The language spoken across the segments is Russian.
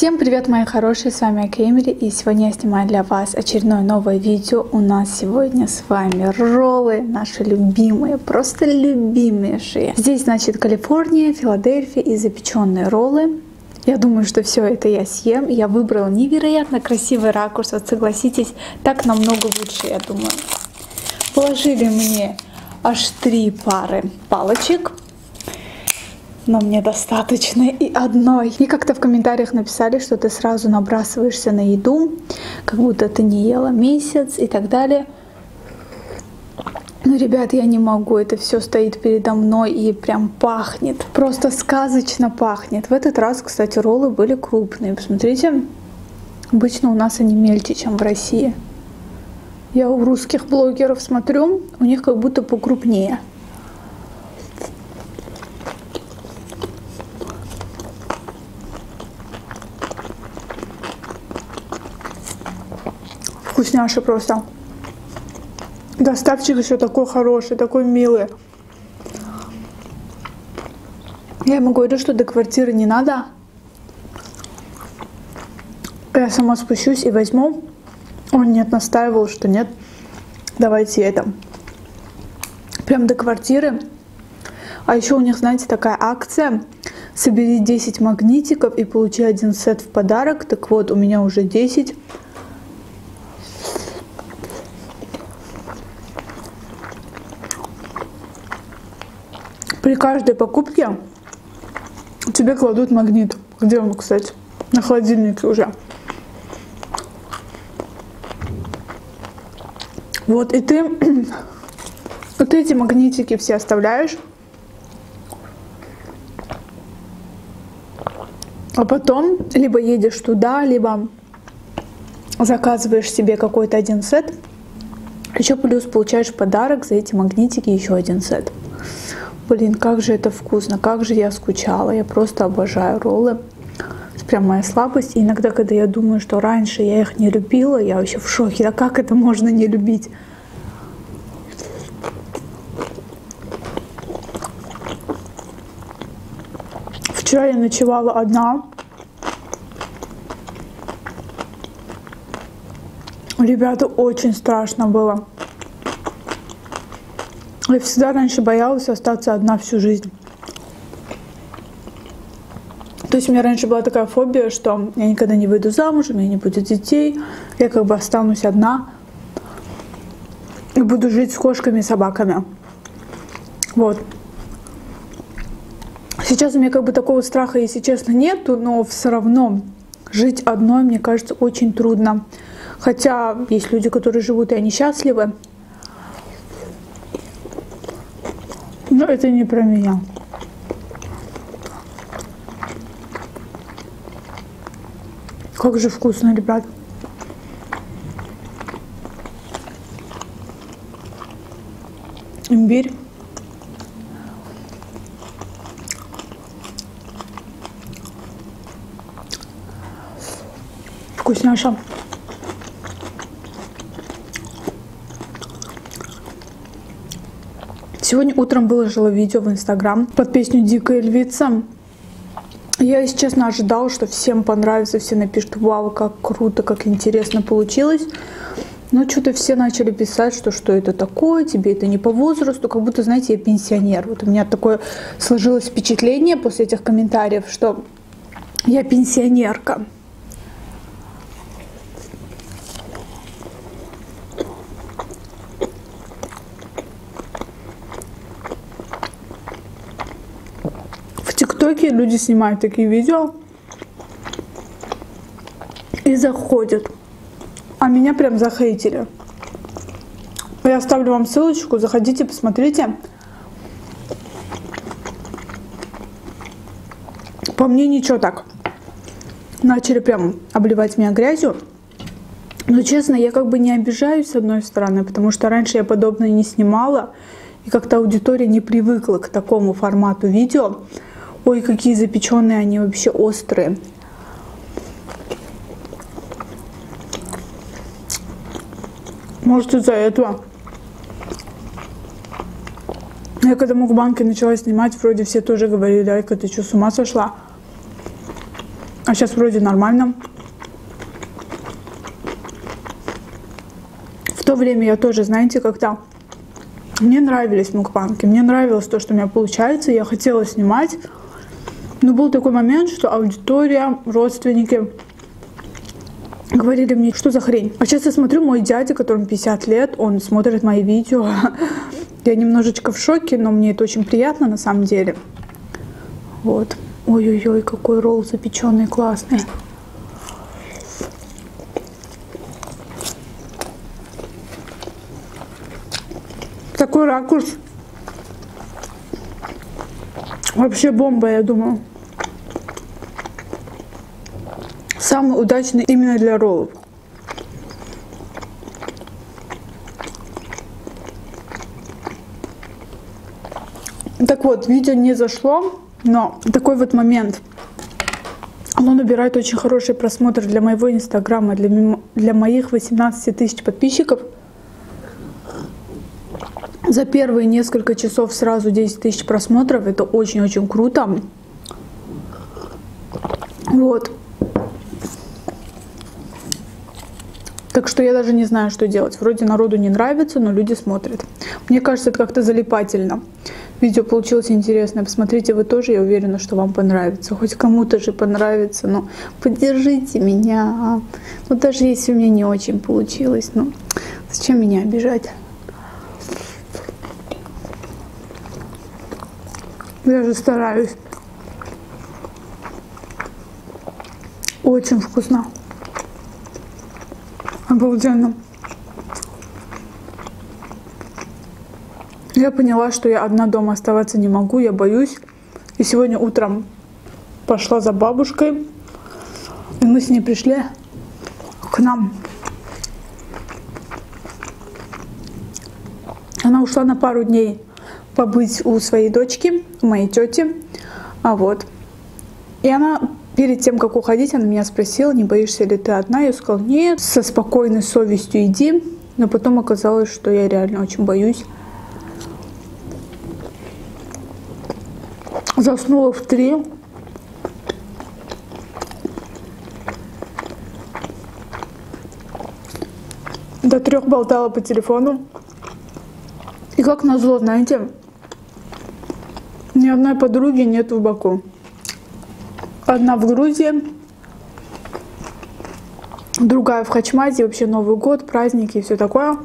Всем привет, мои хорошие, с вами Акемери, и сегодня я снимаю для вас очередное новое видео. У нас сегодня с вами роллы, наши любимые, просто любимейшие. Здесь, значит, Калифорния, Филадельфия и запеченные роллы. Я думаю, что все это я съем. Я выбрала невероятно красивый ракурс, вот согласитесь, так намного лучше, я думаю. Положили мне аж 3 пары палочек. Но мне достаточно и одной. И как-то в комментариях написали, что ты сразу набрасываешься на еду, как будто ты не ела месяц и так далее. Но, ребят, я не могу. Это все стоит передо мной и прям пахнет. Просто сказочно пахнет. В этот раз, кстати, роллы были крупные. Посмотрите, обычно у нас они мельче, чем в России. Я у русских блогеров смотрю, у них как будто покрупнее. Вкусняша просто. Доставчик еще такой хороший, такой милый. Я ему говорю, что до квартиры не надо. Я сама спущусь и возьму. Он нет, настаивал, что нет. Давайте это. Прям до квартиры. А еще у них, знаете, такая акция. Собери 10 магнитиков и получи 1 сет в подарок. Так вот, у меня уже 10. При каждой покупке тебе кладут магнит. Где он, кстати? На холодильнике уже. Вот, и ты вот эти магнитики все оставляешь. А потом либо едешь туда, либо заказываешь себе какой-то 1 сет. Еще плюс получаешь в подарок за эти магнитики еще 1 сет. Блин, как же это вкусно, как же я скучала. Я просто обожаю роллы. Это прям моя слабость. И иногда, когда я думаю, что раньше я их не любила, я вообще в шоке. Да как это можно не любить? Вчера я ночевала одна. Ребята, очень страшно было. Я всегда раньше боялась остаться одна всю жизнь. То есть у меня раньше была такая фобия, что я никогда не выйду замуж, у меня не будет детей, я как бы останусь одна и буду жить с кошками и собаками. Вот. Сейчас у меня как бы такого страха, если честно, нету, но все равно жить одной, мне кажется, очень трудно. Хотя есть люди, которые живут, и они счастливы. Но это не про меня. Как же вкусно, ребят. Имбирь. Вкусняша. Сегодня утром выложила видео в Инстаграм под песню «Дикая львица». Я, если честно, ожидала, что всем понравится, все напишут: вау, как круто, как интересно получилось. Но что-то все начали писать, что это такое, тебе это не по возрасту, как будто, знаете, я пенсионер. Вот у меня такое сложилось впечатление после этих комментариев, что я пенсионерка. В ТикТоке люди снимают такие видео и заходят, а меня прям захейтили. Я оставлю вам ссылочку, заходите, посмотрите. По мне ничего так. Начали прям обливать меня грязью. Но честно, я как бы не обижаюсь с одной стороны, потому что раньше я подобное не снимала. И как-то аудитория не привыкла к такому формату видео. Ой, какие запеченные они вообще острые. Может, из-за этого. Я когда мукбанки начала снимать, вроде все тоже говорили: Айка, ты что, с ума сошла? А сейчас вроде нормально. В то время я тоже, знаете, как-то... Мне нравились мукбанги, мне нравилось то, что у меня получается, я хотела снимать. Но был такой момент, что аудитория, родственники говорили мне, что за хрень. А сейчас я смотрю, мой дядя, которому 50 лет, он смотрит мои видео. Я немножечко в шоке, но мне это очень приятно на самом деле. Вот. Ой-ой-ой, какой ролл запеченный, классный. Такой ракурс. Вообще бомба, я думаю. Самый удачный именно для роллов. Так вот, видео не зашло, но такой вот момент. Оно набирает очень хороший просмотр для моего инстаграма, для моих 18 тысяч подписчиков. За первые несколько часов сразу 10 тысяч просмотров. Это очень-очень круто. Вот. Так что я даже не знаю, что делать. Вроде народу не нравится, но люди смотрят. Мне кажется, это как-то залипательно. Видео получилось интересное. Посмотрите вы тоже, я уверена, что вам понравится. Хоть кому-то же понравится, но поддержите меня. Ну, даже если у меня не очень получилось, ну, зачем меня обижать? Я же стараюсь. Очень вкусно. Обалденно. Я поняла, что я одна дома оставаться не могу, я боюсь. И сегодня утром пошла за бабушкой. И мы с ней пришли к нам. Она ушла на пару дней побыть у своей дочки, у моей тети. Вот. И она перед тем, как уходить, она меня спросила, не боишься ли ты одна? Я сказала, нет, со спокойной совестью иди. Но потом оказалось, что я реально очень боюсь. Заснула в 3. До 3 болтала по телефону. И как назло, знаете, ни одной подруги нет в Баку. Одна в Грузии, другая в Хачмате, вообще Новый год, праздники и все такое.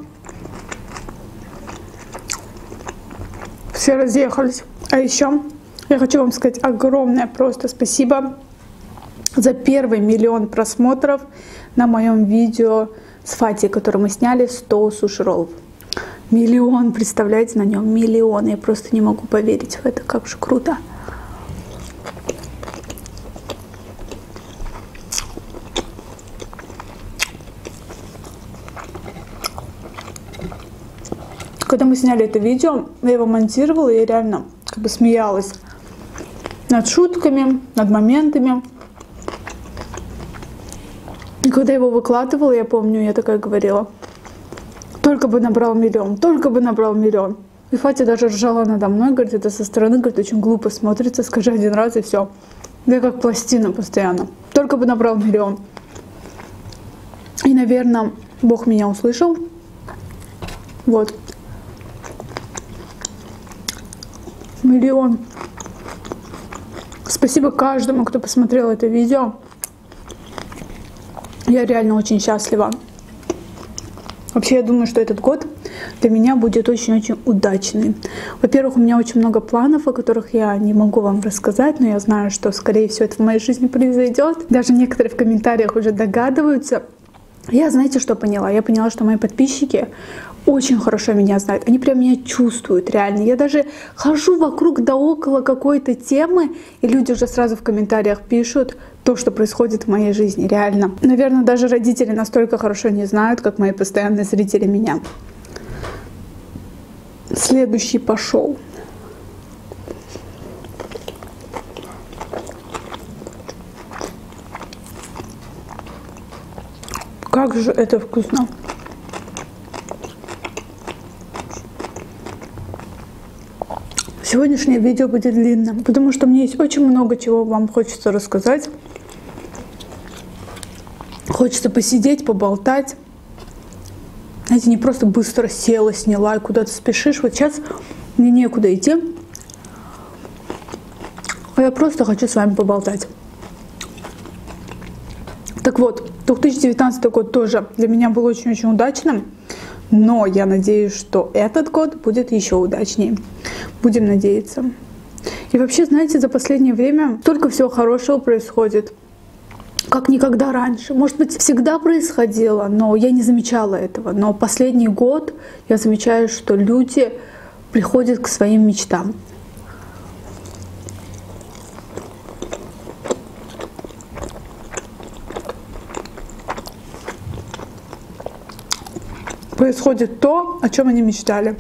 Все разъехались. А еще я хочу вам сказать огромное просто спасибо за первый 1 000 000 просмотров на моем видео с Фати, которое мы сняли, 100 суши-роллов. 1 000 000, представляете, на нем 1 000 000. Я просто не могу поверить в это, как же круто. Когда мы сняли это видео, я его монтировала, и я реально как бы смеялась над шутками, над моментами. И когда я его выкладывала, я помню, я такая говорила, только бы набрал 1 000 000, только бы набрал 1 000 000. И Фатя даже ржала надо мной, говорит, это со стороны, говорит, очень глупо смотрится, скажи 1 раз и все. Я как пластина постоянно, только бы набрал 1 000 000. И, наверное, Бог меня услышал. Вот. 1 000 000. Спасибо каждому, кто посмотрел это видео. Я реально очень счастлива. Вообще, я думаю, что этот год для меня будет очень-очень удачный. Во-первых, у меня очень много планов, о которых я не могу вам рассказать, но я знаю, что, скорее всего, это в моей жизни произойдет. Даже некоторые в комментариях уже догадываются. Я, знаете, что поняла? Я поняла, что мои подписчики очень хорошо меня знают. Они прям меня чувствуют, реально. Я даже хожу вокруг да около какой-то темы, и люди уже сразу в комментариях пишут то, что происходит в моей жизни, реально. Наверное, даже родители настолько хорошо не знают, как мои постоянные зрители меня. Следующий пошел. Как же это вкусно! Сегодняшнее видео будет длинным, потому что мне есть очень много чего вам хочется рассказать. Хочется посидеть, поболтать. Знаете, не просто быстро села, сняла и куда-то спешишь. Вот сейчас мне некуда идти. А я просто хочу с вами поболтать. Так вот, 2019 год тоже для меня был очень-очень удачным. Но я надеюсь, что этот год будет еще удачнее. Будем надеяться. И вообще, знаете, за последнее время столько всего хорошего происходит, как никогда раньше. Может быть, всегда происходило, но я не замечала этого. Но последний год я замечаю, что люди приходят к своим мечтам. Происходит то, о чем они мечтали.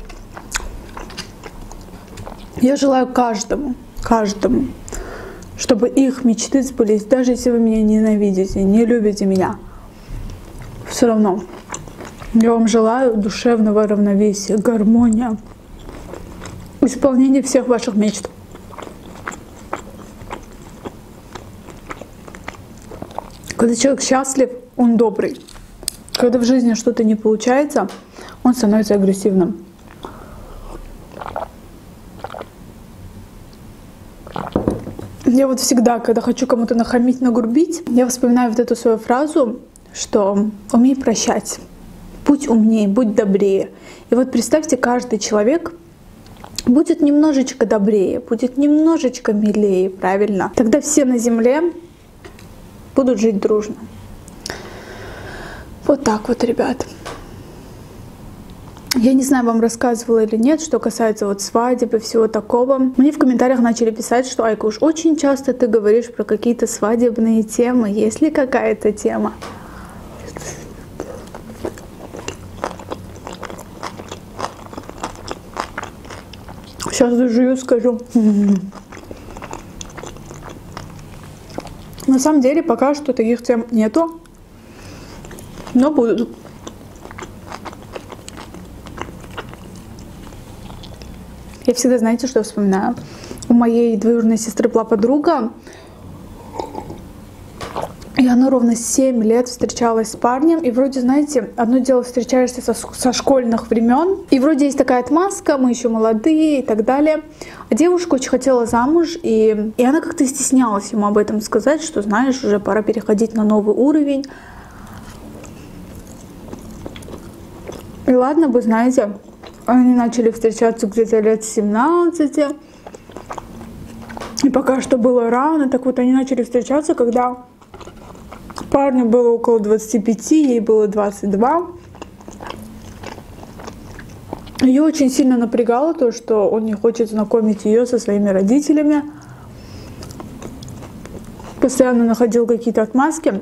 Я желаю каждому, чтобы их мечты сбылись. Даже если вы меня ненавидите, не любите меня, все равно я вам желаю душевного равновесия, гармония, исполнения всех ваших мечт. Когда человек счастлив, он добрый. Когда в жизни что-то не получается, он становится агрессивным. Я вот всегда, когда хочу кому-то нахамить, нагрубить, я вспоминаю вот эту свою фразу, что умей прощать, будь умнее, будь добрее. И вот представьте, каждый человек будет немножечко добрее, будет немножечко милее, правильно? Тогда все на земле будут жить дружно. Вот так вот, ребят. Я не знаю, вам рассказывала или нет, что касается вот свадеб и всего такого. Мне в комментариях начали писать, что Айка, уж очень часто ты говоришь про какие-то свадебные темы. Есть ли какая-то тема? Сейчас дожую, скажу. На самом деле пока что таких тем нету, но будут. Я всегда, знаете, что вспоминаю? У моей двоюродной сестры была подруга, и она ровно 7 лет встречалась с парнем. И вроде, знаете, одно дело встречаешься со школьных времен, и вроде есть такая отмазка, мы еще молодые и так далее. А девушка очень хотела замуж, и она как-то стеснялась ему об этом сказать, что, знаешь, уже пора переходить на новый уровень. И ладно бы, знаете, они начали встречаться где-то лет 17. И пока что было рано. Так вот, они начали встречаться, когда парню было около 25, ей было 22. Ее очень сильно напрягало то, что он не хочет знакомить ее со своими родителями. Постоянно находил какие-то отмазки.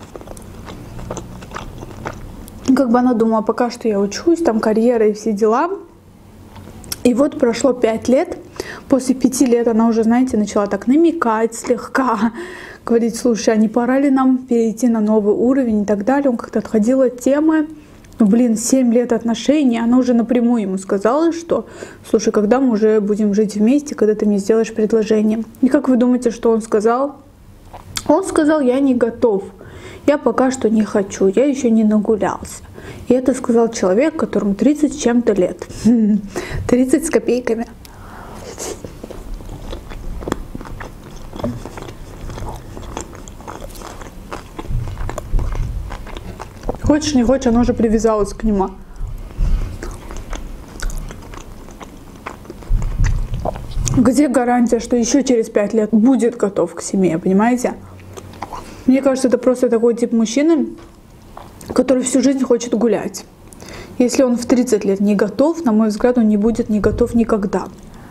Как бы она думала, пока что я учусь, там карьера и все дела. И вот прошло 5 лет. После 5 лет она уже, знаете, начала так намекать слегка, говорить, слушай, а не пора ли нам перейти на новый уровень и так далее. Он как-то отходил от темы. Ну, блин, 7 лет отношений. Она уже напрямую ему сказала, что, слушай, когда мы уже будем жить вместе, когда ты мне сделаешь предложение. И как вы думаете, что он сказал? Он сказал, я не готов. Я пока что не хочу, я еще не нагулялся. И это сказал человек, которому 30 с чем-то лет. 30 с копейками. Хочешь, не хочешь, она уже привязалась к нему. Где гарантия, что еще через 5 лет будет готов к семье, понимаете? Мне кажется, это просто такой тип мужчины, который всю жизнь хочет гулять. Если он в 30 лет не готов, на мой взгляд, он не будет не готов никогда.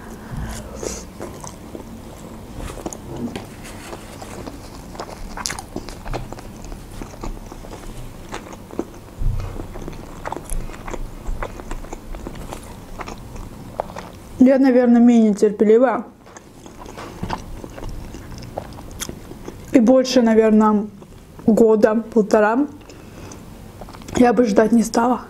Я, наверное, менее терпелива. И больше, наверное, года, полтора я бы ждать не стала.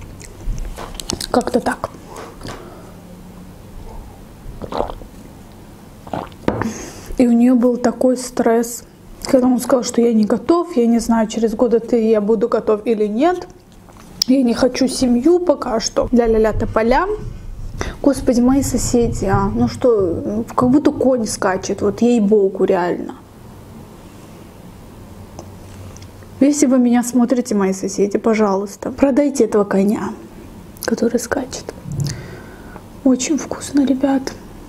Как-то так. И у нее был такой стресс, когда он сказал, что я не готов, я не знаю, через года я буду готов или нет. Я не хочу семью пока что. Ля-ля-ля тополя. Господи, мои соседи, ну что, как будто конь скачет, вот ей-богу, реально. Если вы меня смотрите, мои соседи, пожалуйста, продайте этого коня, который скачет. Очень вкусно, ребят.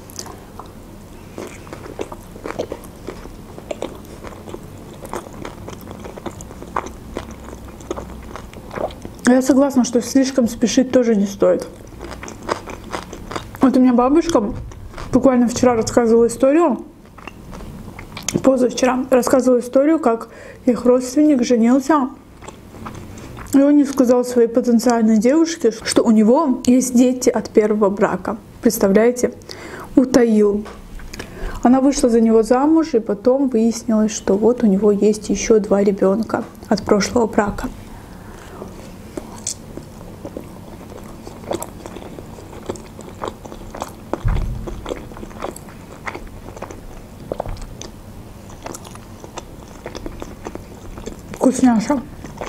Я согласна, что слишком спешить тоже не стоит. Вот у меня бабушка буквально вчера рассказывала историю, позавчера рассказывала историю, как их родственник женился, и он не сказал своей потенциальной девушке, что у него есть дети от первого брака. Представляете? Утаил. Она вышла за него замуж, и потом выяснилось, что вот у него есть еще 2 ребенка от прошлого брака. Вкусняша.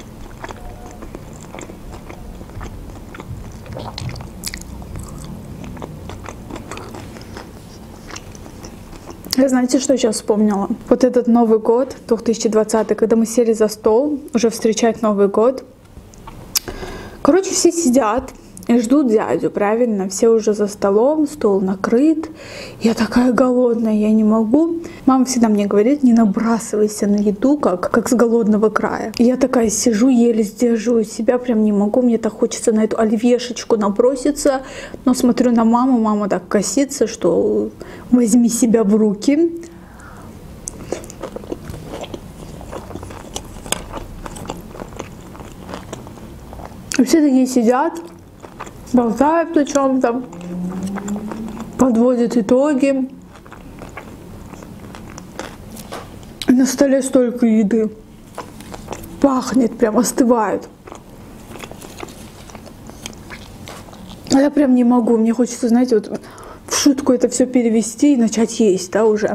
Я знаете, что сейчас вспомнила? Вот этот Новый год, 2020, когда мы сели за стол, уже встречать Новый год. Короче, все сидят и ждут дядю, правильно? Все уже за столом, стол накрыт. Я такая голодная, я не могу. Мама всегда мне говорит, не набрасывайся на еду, как с голодного края. И я такая сижу, еле сдерживаю себя, прям не могу. Мне так хочется на эту оливьешечку наброситься. Но смотрю на маму, мама так косится, что возьми себя в руки. И все такие сидят, болтают о чем-то, подводят итоги. И на столе столько еды. Пахнет, прям остывает. А я прям не могу. Мне хочется, знаете, вот в шутку это все перевести и начать есть, да, уже.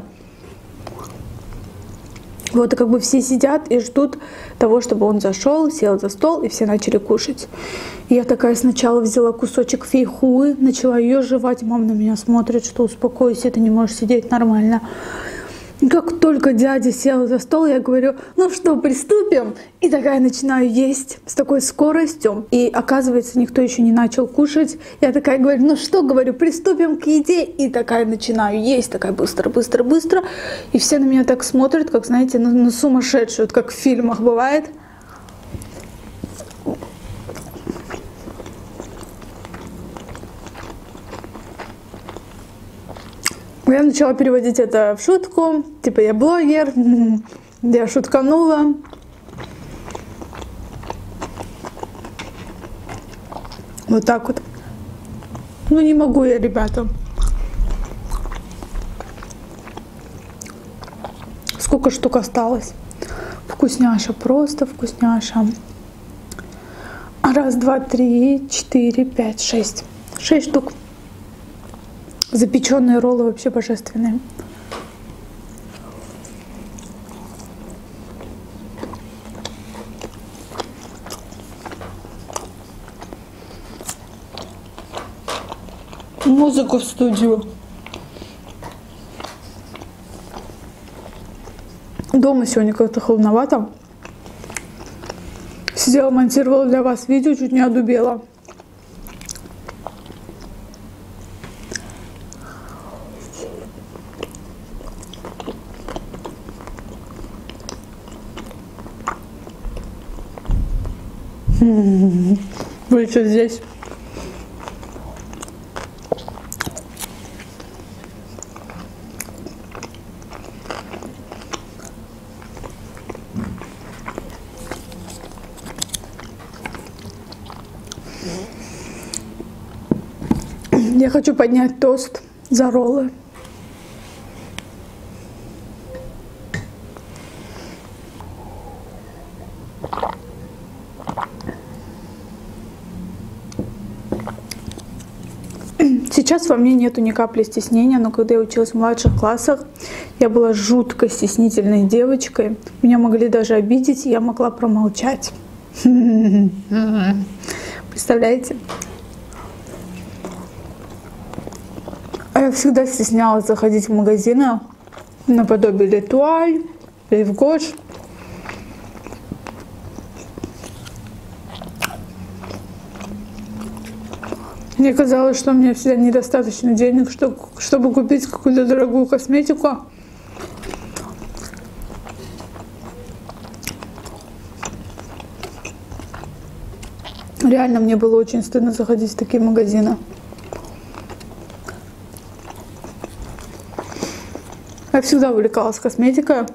Вот, и как бы все сидят и ждут того, чтобы он зашел, сел за стол, и все начали кушать. И я такая сначала взяла кусочек фейхуи, начала ее жевать. Мама на меня смотрит, что успокойся, ты не можешь сидеть нормально. И как только дядя сел за стол, я говорю, ну что, приступим? И такая начинаю есть с такой скоростью. И оказывается, никто еще не начал кушать. Я такая говорю, ну что, говорю, приступим к еде. И такая начинаю есть, такая быстро, быстро, быстро. И все на меня так смотрят, как, знаете, на сумасшедшую, вот как в фильмах бывает. Я начала переводить это в шутку, типа я блогер, я шутканула. Вот так вот. Ну не могу я, ребята. Сколько штук осталось? Вкусняша, просто вкусняша. 1, 2, 3, 4, 5, 6. 6 штук. Запеченные роллы вообще божественные. Музыку в студию. Дома сегодня как-то холодновато. Сидела, монтировала для вас видео, чуть не одубела. Вы еще здесь? Я хочу поднять тост за роллы. Сейчас во мне нету ни капли стеснения, но когда я училась в младших классах, я была жутко стеснительной девочкой. Меня могли даже обидеть, и я могла промолчать. Представляете? А я всегда стеснялась заходить в магазины наподобие Летуаль, Лив Гош. Мне казалось, что у меня всегда недостаточно денег, чтобы купить какую-то дорогую косметику. Реально, мне было очень стыдно заходить в такие магазины. Я всегда увлекалась косметикой.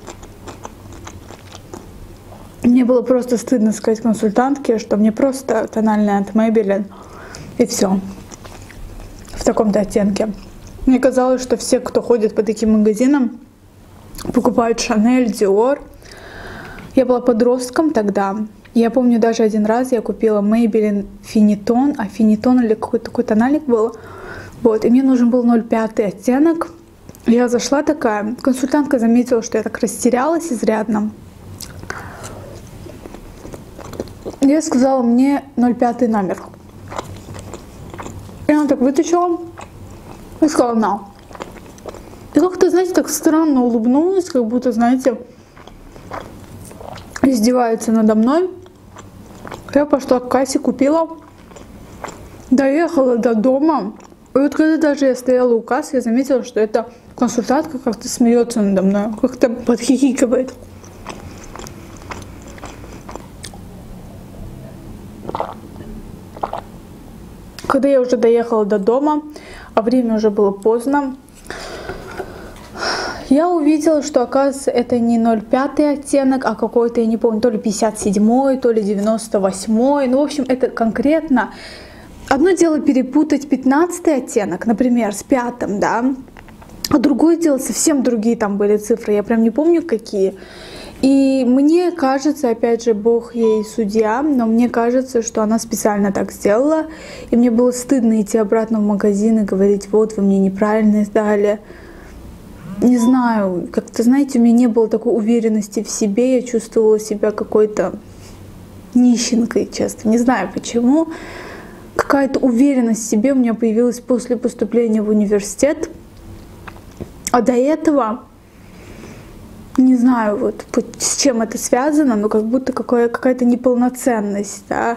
Мне было просто стыдно сказать консультантке, что мне просто тональная от Maybelline. И все. В таком-то оттенке. Мне казалось, что все, кто ходит по таким магазинам, покупают Chanel, Dior. Я была подростком тогда. Я помню, даже один раз я купила Maybelline Финитон, а Финитон или какой-то такой тональник был. Вот, и мне нужен был 0,5 оттенок. Я зашла такая, консультантка заметила, что я так растерялась изрядно. Я сказала, мне 0,5 номер. И она так вытащила и сказала, на. И как-то, знаете, так странно улыбнулась, как будто, знаете, издевается надо мной. Я пошла к кассе, купила, доехала до дома. И вот когда даже я стояла у кассы, я заметила, что эта консультантка как-то смеется надо мной, как-то подхихикивает. Когда я уже доехала до дома, а время уже было поздно, я увидела, что, оказывается, это не 0,5 оттенок, а какой-то, я не помню, то ли 57-й, то ли 98-й. Ну, в общем, это конкретно. Одно дело перепутать 15-й оттенок, например, с 5-м, да, а другое дело, совсем другие там были цифры, я прям не помню какие. И мне кажется, опять же, Бог ей судья, но мне кажется, что она специально так сделала. И мне было стыдно идти обратно в магазин и говорить, вот, вы мне неправильно сдали. Не знаю, как-то, знаете, у меня не было такой уверенности в себе, я чувствовала себя какой-то нищенкой, честно, не знаю почему. Какая-то уверенность в себе у меня появилась после поступления в университет, а до этого, не знаю, вот с чем это связано, но как будто какая-то неполноценность, да.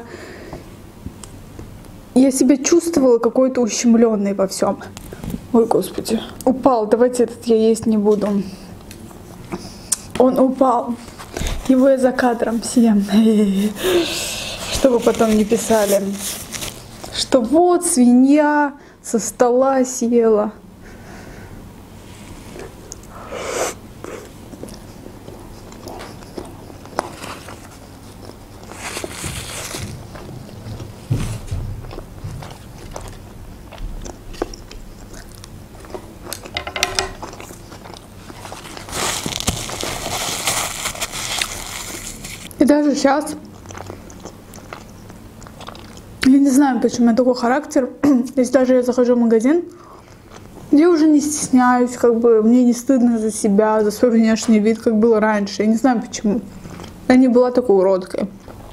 Я себя чувствовала какой-то ущемленной во всем. Ой, Господи. Упал, давайте этот я есть не буду. Он упал. Его я за кадром съем. Чтобы потом не писали, что вот свинья со стола съела. И даже сейчас, я не знаю, почему у меня такой характер, если даже я захожу в магазин, я уже не стесняюсь, как бы мне не стыдно за себя, за свой внешний вид, как было раньше. Я не знаю почему. Я не была такой уродкой.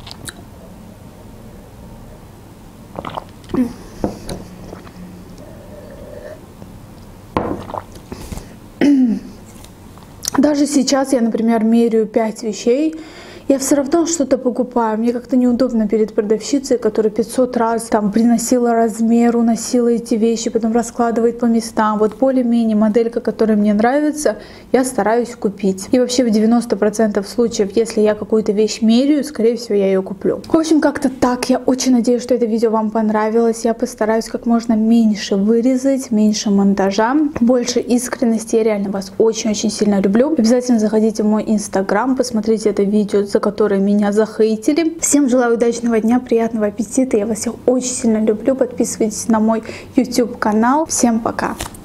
Даже сейчас я, например, меряю 5 вещей, я все равно что-то покупаю. Мне как-то неудобно перед продавщицей, которая 500 раз там приносила размер, уносила эти вещи, потом раскладывает по местам. Вот более-менее моделька, которая мне нравится, я стараюсь купить. И вообще в 90% случаев, если я какую-то вещь меряю, скорее всего, я ее куплю. В общем, как-то так. Я очень надеюсь, что это видео вам понравилось. Я постараюсь как можно меньше вырезать, меньше монтажа, больше искренности. Я реально вас очень-очень сильно люблю. Обязательно заходите в мой инстаграм, посмотрите это видео, за которые меня захейтили. Всем желаю удачного дня, приятного аппетита. Я вас всех очень сильно люблю. Подписывайтесь на мой YouTube канал. Всем пока!